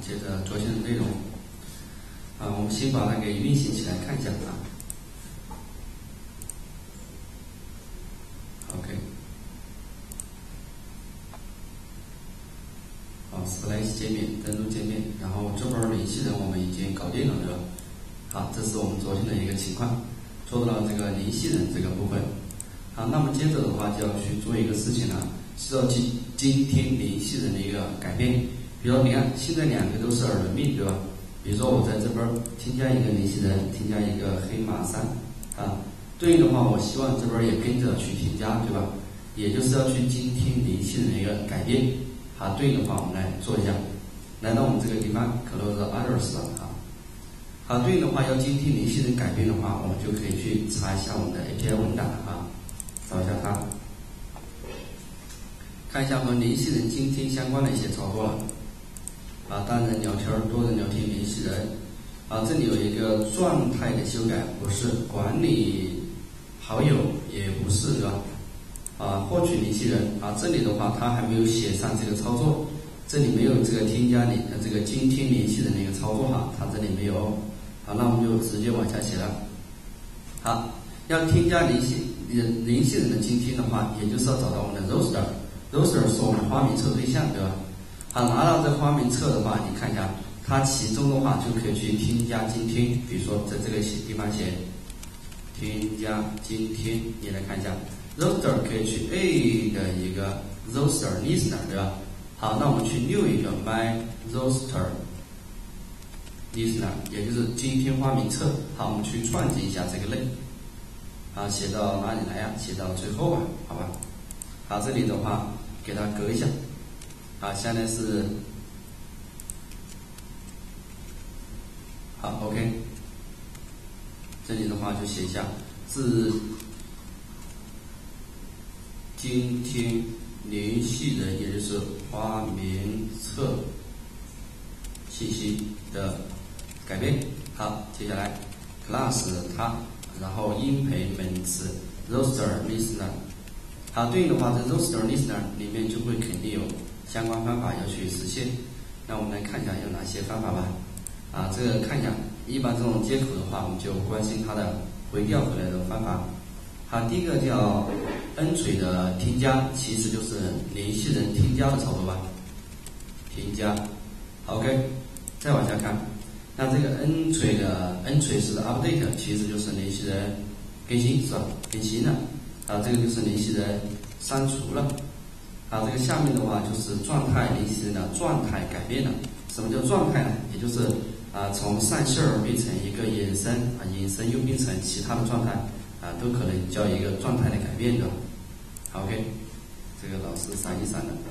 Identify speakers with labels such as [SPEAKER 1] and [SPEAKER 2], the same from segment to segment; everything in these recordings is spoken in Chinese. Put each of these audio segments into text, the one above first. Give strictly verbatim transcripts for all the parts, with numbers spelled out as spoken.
[SPEAKER 1] 接着昨天的内容啊，我们先把它给运行起来看一下啊。OK， 好 ，Splash 界面登录界面，然后这边联系人我们已经搞定了，对吧？好，这是我们昨天的一个情况，做到了这个联系人这个部分。好，那么接着的话就要去做一个事情了，是要去今天联系人的一个改变。比如你看，现在两个都是人民币，对吧？比如说我在这边添加一个联系人，添加一个黑马三啊，对应的话，我希望这边也跟着去添加，对吧？也就是要去今天联系人的一个改变。好，对应的话我们来做一下，来到我们这个地方 ，close others 啊。好，对应的话要今天联系人改变的话，我们就可以去查一下我们的 A P I 文档啊，找一下它，看一下和联系人今天相关的一些操作了。啊，单人聊天、多人聊天、联系人，啊，这里有一个状态的修改，不是管理好友，也不是，对吧？啊，获取联系人，啊，这里的话它还没有写上这个操作，这里没有这个添加联呃这个今天联系人的一个操作哈，它这里没有，好，那我们就直接往下写了。好，要添加联系人联系人的今天的话，也就是要找到我们的 roster，roster 是我们花名册对象，对吧？好，拿到这花名册的话，你看一下，它其中的话就可以去添加今天，比如说在这个写地方写添加今天，你来看一下 roster 可以去 A 的一个 roster listener， 对吧？好，那我们去六一个 my roster listener， 也就是今天花名册。好，我们去创建一下这个类，啊，写到哪里来呀？写到最后吧，好吧？好，这里的话给它隔一下。好，现在是好 ，OK。这里的话就写一下自今天联系人，也就是花名册信息的改变。好，接下来 class 它，然后应配名词 roster listener。好，对应的话，这 roster listener 里面就会肯定有相关方法要去实现。那我们来看一下有哪些方法吧。啊，这个看一下，一般这种接口的话，我们就关心它的回调回来的方法。好，第一个叫 entry 的添加，其实就是联系人添加的操作吧。添加 ，OK。再往下看，那这个 entry 的 entry 是 update， 其实就是联系人更新，是吧？更新了。啊，这个就是联系人删除了。啊，这个下面的话就是状态联系人的状态改变了。什么叫状态呢？也就是啊从上线变成一个衍生，啊衍生又变成其他的状态，啊都可能叫一个状态的改变的。好 ，OK， 这个老师删一删的。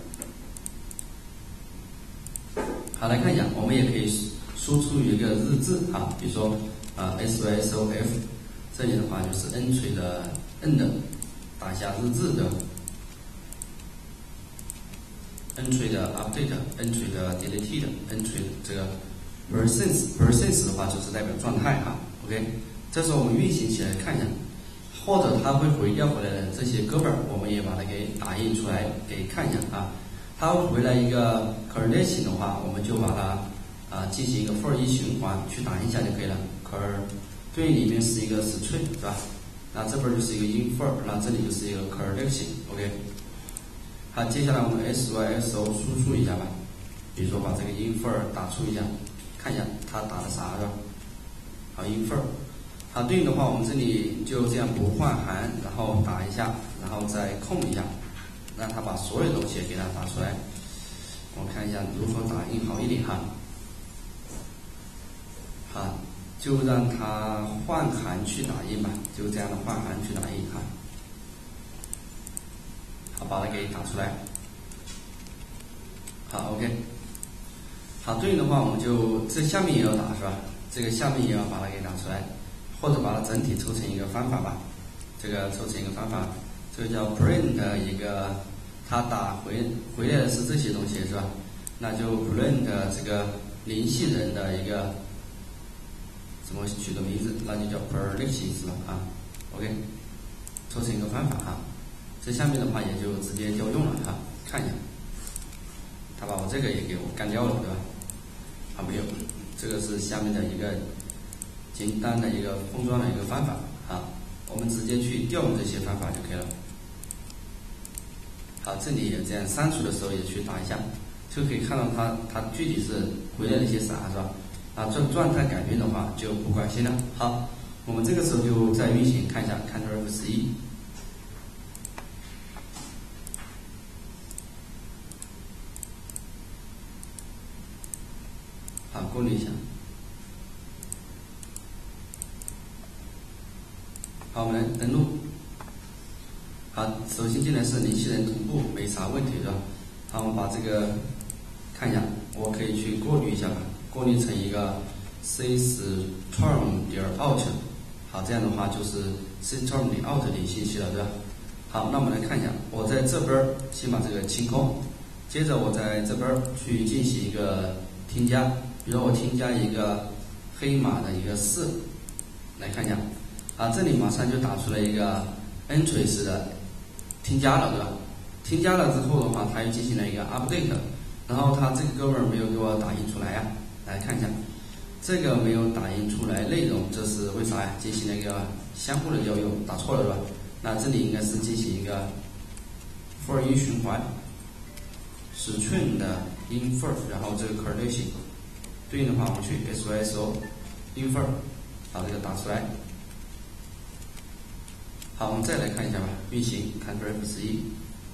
[SPEAKER 1] 好，来看一下，我们也可以输出一个日志啊，比如说啊 S Y S O F， 这里的话就是 entry 的 end， 打一下日志的。entry 的 update，entry 的 deleted，entry 这个 percent percent 的话就是代表状态哈 ，OK， 这时候我们运行起来看一下，或者它会回调回来的这些哥们儿，我们也把它给打印出来给看一下啊。它会回来一个 correlation 的话，我们就把它啊进行一个 for 一循环去打印一下就可以了。cor 对应里面是一个 string 是吧？那这边就是一个 infer， 那这里就是一个 correlation，OK。好，接下来我们 S Y S O 输出一下吧，比如说把这个 infer 打出一下，看一下它打的啥是吧？好 infer， 好，对应的话我们这里就这样不换行，然后打一下，然后再空一下，让它把所有东西给它打出来。我看一下如何打印好一点哈。好，就让它换行去打印吧，就这样的换行去打印哈。好，把它给打出来。好 ，OK。好，对应的话，我们就这下面也要打是吧？这个下面也要把它给打出来，或者把它整体抽成一个方法吧。这个抽成一个方法，这个叫 print 的一个，它打回回来的是这些东西是吧？那就 print 这个联系人的一个怎么取个名字？那就叫 prediction 是吧？啊 ，OK， 抽成一个方法哈。这下面的话也就直接就用了哈，看一下，他把我这个也给我干掉了，对吧？ 好，没有，这个是下面的一个简单的一个封装的一个方法啊，我们直接去调用这些方法就可以了。好，这里也这样删除的时候也去打一下，就可以看到它它具体是回来了些啥，是吧？啊，这状态改变的话就不关心了。好，我们这个时候就再运行看一下 Ctrl F 十一。好，过滤一下。好，我们登录。好，首先进来是联系人同步，没啥问题，是吧？好，我们把这个看一下，我可以去过滤一下吧，过滤成一个 system 点 out。好，这样的话就是 system 点 out 的信息了，对吧？好，那我们来看一下，我在这边先把这个清空，接着我在这边去进行一个添加，比如我添加一个黑马的一个四，来看一下，啊，这里马上就打出来一个 entries 的添加了，对吧？添加了之后的话，它又进行了一个 update， 然后它这个哥们儿没有给我打印出来呀、啊，来看一下，这个没有打印出来内容，这是为啥呀？进行了一个相互的调用，打错了，对吧？那这里应该是进行一个 for in 循环 string 的 infer， 然后这个 correlation 对应的话，我们去 S O S O infer 把这个打出来。好，我们再来看一下吧，运行 Ctrl F 十一。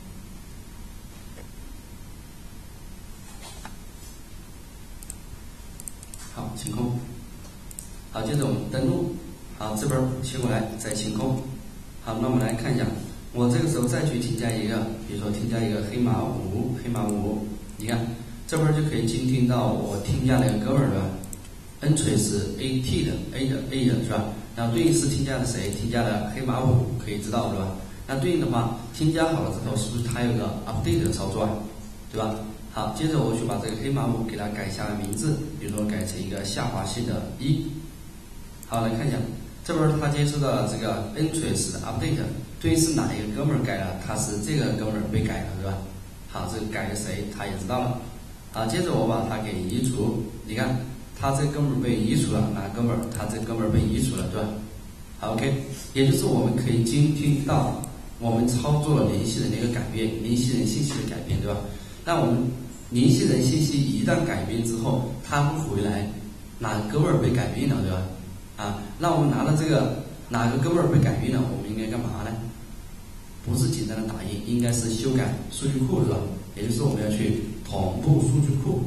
[SPEAKER 1] 好，清空。好，接着我们登录。好，这边切过来再清空。好，那我们来看一下，我这个时候再去添加一个，比如说添加一个黑马五，黑马五，你看这边就可以监听到我添加了一个哥们儿的 entry 是 A T 的 A 的 A 的是吧？然后对应是添加了谁？添加了黑马五，可以知道对吧？那对应的话，添加好了之后，是不是它有个 update 的操作啊？对吧？好，接着我去把这个黑马五给它改一下名字，比如说改成一个下划线的一。好，来看一下，这边它接收到了这个 entries 的 update， 对应是哪一个哥们儿改了？它是这个哥们儿被改了，对吧？好，这个改了谁？他也知道了。好，接着我把它给移除，你看。他这哥们儿被移除了，哪哥们儿？他这哥们儿被移除了，对吧？好 ，OK， 也就是我们可以监听到我们操作了联系人的一个改变，联系人信息的改变，对吧？那我们联系人信息一旦改变之后，他会回来哪个哥们儿被改变了，对吧？啊，那我们拿了这个哪个哥们儿被改变了，我们应该干嘛呢？不是简单的打印，应该是修改数据库，是吧？也就是我们要去同步数据库。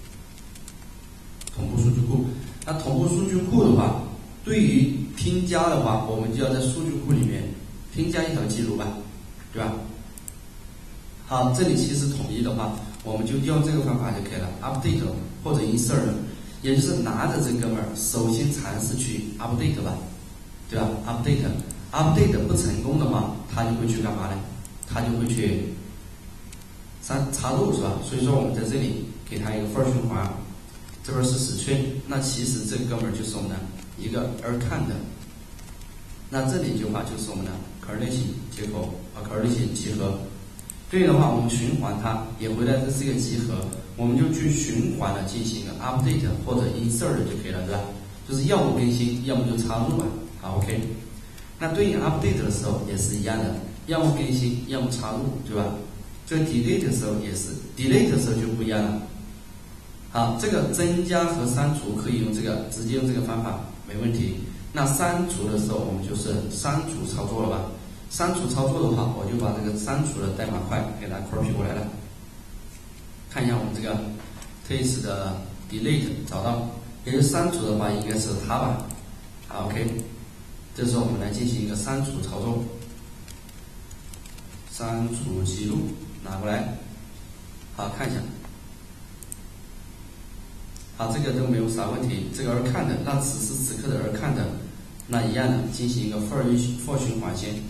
[SPEAKER 1] 同步数据库，那同步数据库的话，对于添加的话，我们就要在数据库里面添加一条记录吧，对吧？好，这里其实统一的话，我们就用这个方法就可以了 ，update 或者 insert， 也就是拿着这哥们儿，首先尝试去 update 吧，对吧 ？update，update 不成功的话，他就会去干嘛呢？他就会去插插入，是吧？所以说我们在这里给他一个 for 循环。这边是死圈，那其实这哥们儿就是我们的一个 arcan 的，那这里的话就是我们的 correlation 接口啊 correlation 集合，对应的话我们循环它也回来这是一个集合，我们就去循环的进行一个 update 或者 insert 就可以了，对吧？就是要么更新，要么就插入吧。好 ，OK。那对应 update 的时候也是一样的，要么更新，要么插入，对吧？这个 delete 的时候也是 ，delete 的时候就不一样了。好，这个增加和删除可以用这个直接用这个方法没问题。那删除的时候，我们就是删除操作了吧？删除操作的话，我就把这个删除的代码块给它 copy 过来了。看一下我们这个 test 的 delete 找到，也就是删除的话应该是它吧？好 ，OK。这时候我们来进行一个删除操作，删除记录拿过来，好看一下。好，这个都没有啥问题。这个而看的，那此时此刻的而看的，那一样的进行一个 for for 循环先，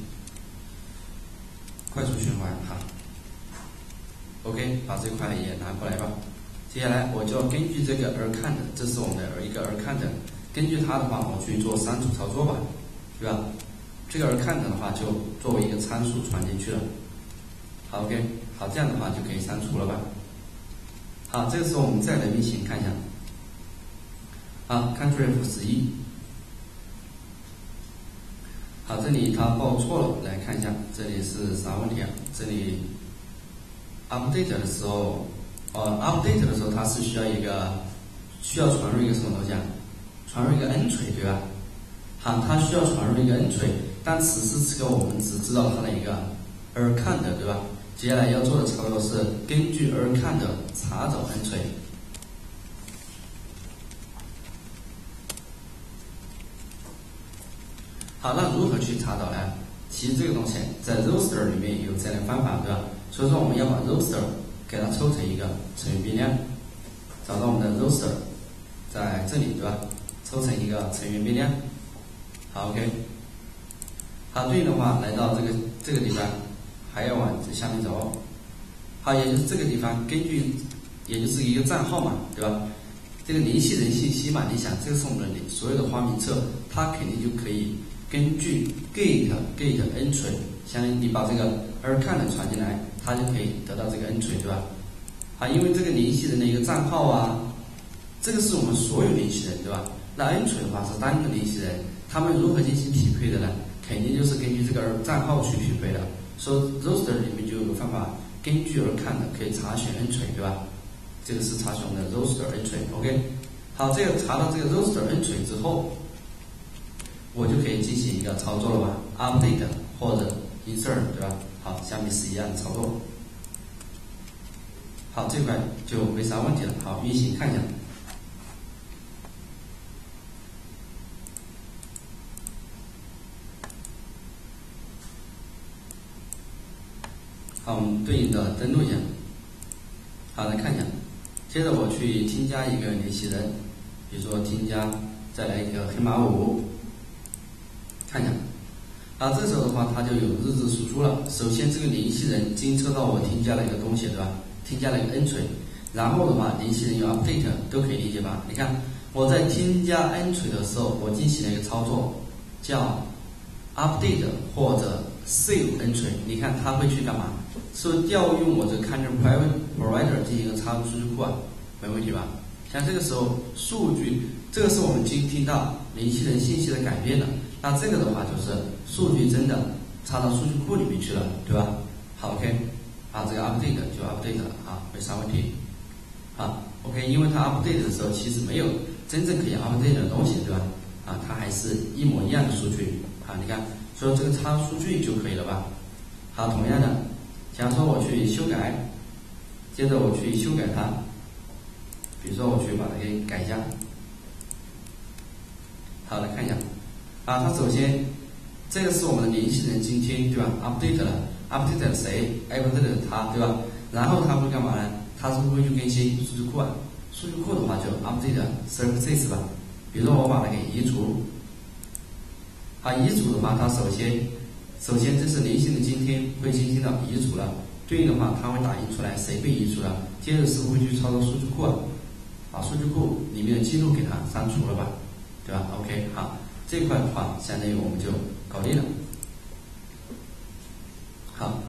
[SPEAKER 1] 快速循环哈。OK， 把这块也拿过来吧。接下来我就要根据这个而看的，这是我们的一个而看的，根据它的话，我去做删除操作吧，对吧？这个而看的的话，就作为一个参数传进去了。好 ，OK， 好，这样的话就可以删除了吧。好，这个时候我们再来运行看一下。 好 ，Ctrl F 十一。好，这里它报错了，来看一下，这里是啥问题啊？这里 update 的时候，呃 ，update 的时候它是需要一个需要传入一个什么东西啊？传入一个 entry 对吧？好，它需要传入一个 entry， 但此时此刻我们只知道它的一个 arcand 对吧？接下来要做的操作是根据 arcand 查找 entry。好，那如何去查找呢？其实这个东西在 roster 里面有这样的方法，对吧？所以说我们要把 roster 给它抽成一个成员变量，找到我们的 roster， 在这里，对吧？抽成一个成员变量。好 ，OK。好，对应的话，来到这个这个地方，还要往这下面走。好，也就是这个地方，根据也就是一个账号嘛，对吧？这个联系人信息嘛，你想，这个是我们的所有的花名册，它肯定就可以根据 get get entry， 相当于你把这个 arcand 传进来，它就可以得到这个 entry， 对吧？啊，因为这个联系人的一个账号啊，这个是我们所有联系人，对吧？那 entry 的话是单个联系人，他们如何进行匹配的呢？肯定就是根据这个账号去匹配的。所以 roster 里面就有个方法，根据 arcand 可以查询 entry， 对吧？这个是查询我们的 roster entry，OK。好，这个查到这个 roster entry 之后，我就可以进行一个操作了吧 ，update 或者 insert， 对吧？好，下面是一样的操作。好，这块就没啥问题了。好，运行看一下。好，我们对应的登录一下。好，来看一下。接着我去添加一个联系人，比如说添加，再来一个黑马五，看一下。啊，这时候的话，它就有日志输出了。首先，这个联系人监测到我添加了一个东西，对吧？添加了一个 entry， 然后的话，联系人有 update 都可以理解吧？你看，我在添加 entry 的时候，我进行了一个操作，叫 update 或者 save entry。你看它会去干嘛？是不是调用我这个 Content Provider 进行一个插入数据库啊？没问题吧？像这个时候数据，这个是我们监听到联系人信息的改变了。那这个的话就是数据真的插到数据库里面去了，对吧？好 ，OK， 啊，这个 update 就 update 了啊，没啥问题。好 ，OK， 因为它 update 的时候其实没有真正可以 update 的东西，对吧？啊，它还是一模一样的数据啊，你看，所以这个插数据就可以了吧？好，同样的，假如说我去修改，接着我去修改它，比如说我去把它给改一下。好，来看一下。啊，它首先，这个是我们的联系人今天，对吧 ？update 了 ，update 了谁 ？update 了他，对吧？然后他会干嘛呢？他是不是会去更新数据库啊？数据库的话就 update services 吧。比如说我把它给移除，啊，移除的话，它首先，首先这是联系人今天会进行到移除了，对应的话，它会打印出来谁被移除了，接着是不是会去操作数据库啊？把数据库里面的记录给它删除了吧，对吧 ？OK， 好。这块的话，相当于我们就搞定了。好。